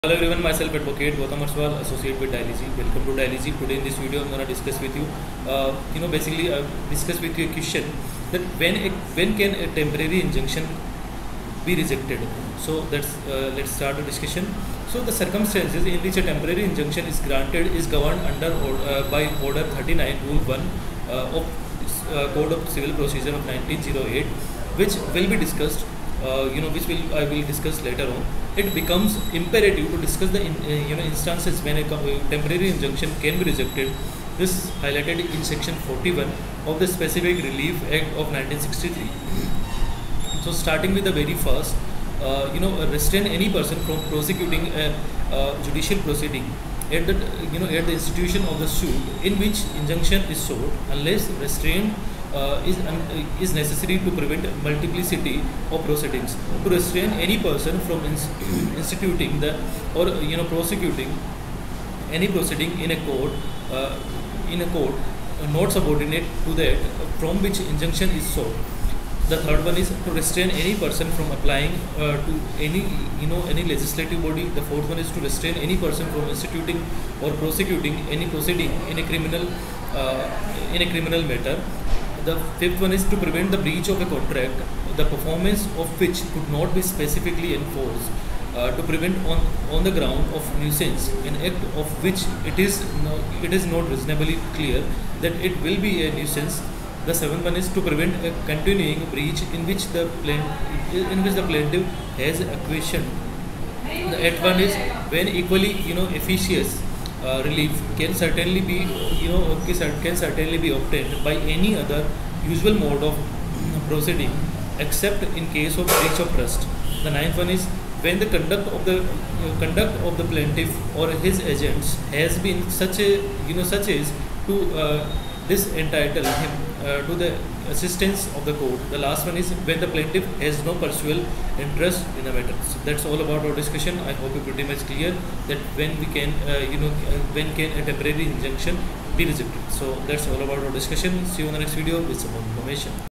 Hello everyone, myself Advocate Gautam Arswal, associate with Dialyzy. Welcome to Dialyzy. Today in this video, I'm going to discuss with you, basically discuss with you a question that when can a temporary injunction be rejected. So let's start the discussion. So the circumstances in which a temporary injunction is granted is governed by Order 39, Rule 1 of Code of Civil Procedure of 1908, which will be discussed. I will discuss later on. It becomes imperative to discuss the instances when a temporary injunction can be rejected. This is highlighted in section 41 of the Specific Relief Act of 1963. So starting with the very first, restrain any person from prosecuting a judicial proceeding at the institution of the suit in which injunction is sought, unless restraint is necessary to prevent multiplicity of proceedings. To restrain any person from instituting prosecuting any proceeding in a court not subordinate to that from which injunction is sought. The third one is to restrain any person from applying to any legislative body. The fourth one is to restrain any person from instituting or prosecuting any proceeding in a criminal matter. The fifth one is to prevent the breach of a contract, the performance of which could not be specifically enforced, to prevent on the ground of nuisance an act of which it is not reasonably clear that it will be a nuisance. The seventh one is to prevent a continuing breach in which the plaintiff has acquiesced. The eighth one is when equally efficacious relief can certainly be obtained by any other usual mode of proceeding except in case of breach of trust. The ninth one is when the conduct of the plaintiff or his agents has been such as to disentitle him to the assistance of the court. The last one is when the plaintiff has no personal interest in the matter. So that's all about our discussion. I hope you pretty much clear that when can a temporary injunction be rejected. So that's all about our discussion. See you in the next video with some more information.